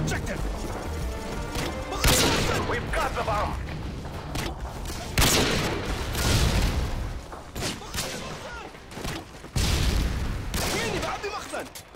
objective. We've got the bomb. ويني بعدي مخزن.